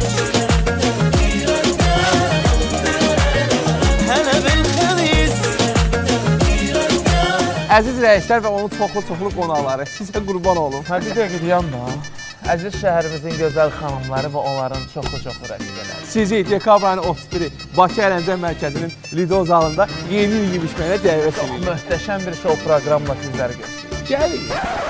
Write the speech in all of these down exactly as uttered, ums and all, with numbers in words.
Əziz rəislər və onun çoxlu-çoxlu qonaqları, sizə qurban olun. Hə, bir dəqiqə deyəm da. Əziz şəhərimizin gözəl xanımları və onların çoxlu-çoxlu rəqibləri. Sizi dekabr ayının otuz biri Bakı Əyləncə Mərkəzinin Lido zalında yeni il yemişməyinə dəvət edirik. Möhtəşəm bir şou proqramla sizləri göstəririk. Gəlin.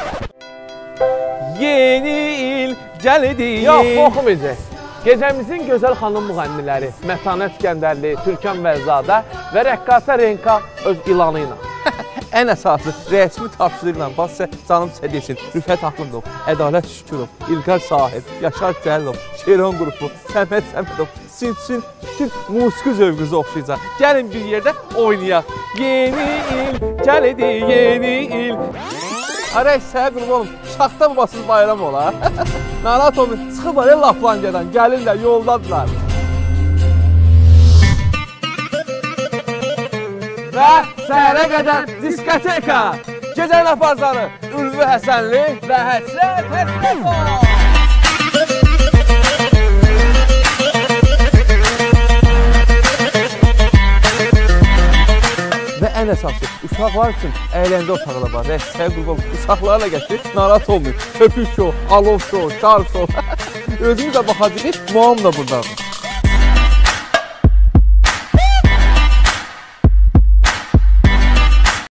Yeni il gəldi. Yox, oxumayacaq. Gecəmizin gözəl xanım müğənniləri Mətanət İskəndərli, Türkan Vəlizadə və rəqqasə Renka öz ilanı ilə. Ən əsası, rəsmi tapşırıqla basə canım Sədesin, Rüfət Axundov, Ədalət Şükürov, İlqar Sahib, Yaşar Cəlilov, Şeron qrupu, Səməd Səmədov, sizin bütün musiqi zövqünüzə oxşayacaq. Gəlin bir yerdə oynayaq. Yeni il, gəlidi yeni il. Arək, səhə qurban olum, şaxta babasız bayram ola. Narahat olun, çıxıblar ya Laplandiyadan, gəlirlər, yoldadılar. Və səhərə qədər diskoteka, gecənin aparsanı Ülvi Həsənli və Həsrət Həsrətov. Və ən əsası, uşaqlar üçün əyləncə otağı da var. Rəqsəyə qurban, uşaqlarla gətir, narahat olmayın. Köpük şou, alov şou, şar şou. Özümüz də baxacaq, muam da buradadır.